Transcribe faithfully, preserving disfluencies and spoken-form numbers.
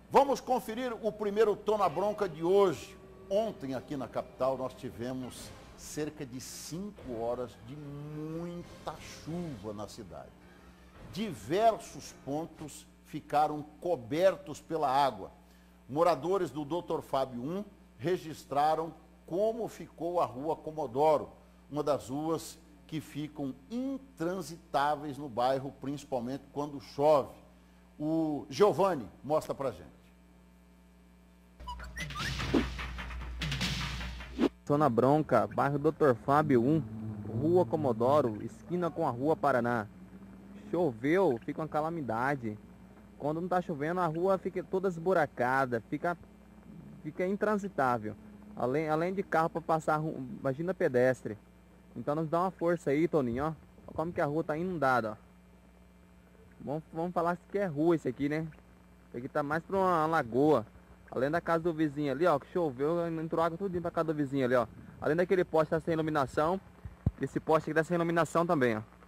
Vamos conferir o primeiro Tô na Bronca de hoje. Ontem aqui na capital nós tivemos cerca de cinco horas de muita chuva na cidade. Diversos pontos ficaram cobertos pela água. Moradores do doutor Fábio um registraram como ficou a rua Comodoro, uma das ruas que ficam intransitáveis no bairro, principalmente quando chove. O Giovanni mostra pra gente. Tô na Bronca, bairro doutor Fábio um, rua Comodoro, esquina com a rua Paraná. Choveu, fica uma calamidade. Quando não tá chovendo, a rua fica toda esburacada, fica, fica intransitável. Além, além de carro para passar, imagina pedestre. Então nos dá uma força aí, Toninho, ó. Olha como que a rua tá inundada, ó. Vamos, vamos falar que é rua esse aqui, né? Esse aqui tá mais pra uma lagoa. Além da casa do vizinho ali, ó, que choveu, entrou água tudo pra casa do vizinho ali, ó. Além daquele poste que tá sem iluminação, esse poste aqui tá sem iluminação também, ó.